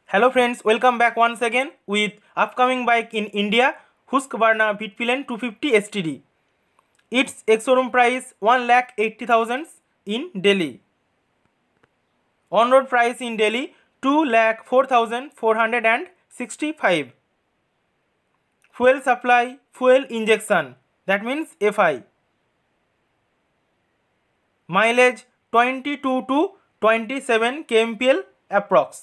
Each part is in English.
Hello friends, welcome back once again with upcoming bike in India, Husqvarna Vitpilen 250 STD. Its ex-showroom price 1,80,000 in Delhi. On-road price in Delhi 2,04,465. Fuel supply, fuel injection, that means FI. Mileage 22 to 27 kmpl approx.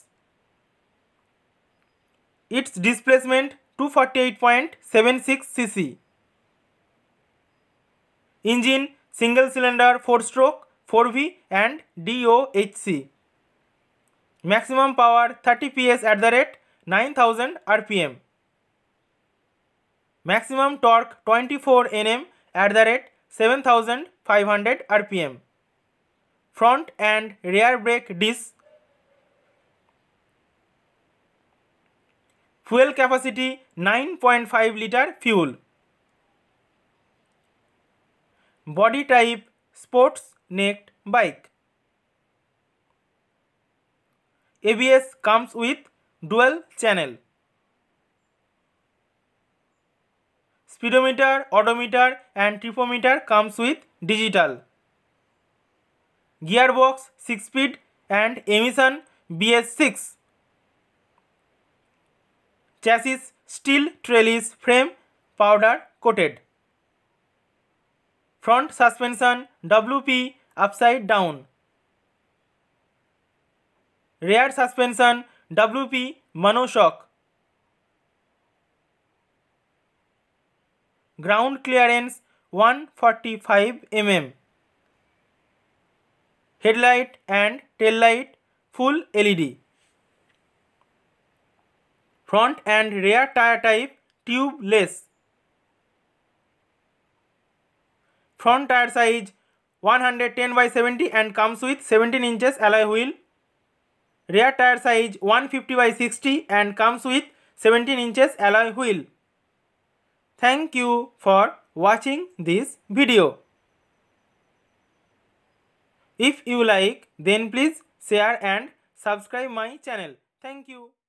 Its displacement 248.76 cc. Engine single cylinder 4-stroke 4V and DOHC. Maximum power 30 PS at the rate 9000 RPM. Maximum torque 24 Nm at the rate 7500 RPM. Front and rear brake discs. Fuel capacity 9.5 liter fuel. Body type sports necked bike. ABS comes with dual channel. Speedometer, odometer and tripometer comes with digital. Gearbox 6-speed and emission BS6. Chassis steel trellis frame powder coated. Front suspension WP upside down. Rear suspension WP monoshock. Ground clearance 145 mm. Headlight and tail light full LED. Front and rear tire type tubeless. Front tire size 110/70 and comes with 17 inches alloy wheel. Rear tire size 150/60 and comes with 17 inches alloy wheel. Thank you for watching this video. If you like, then please share and subscribe my channel. Thank you.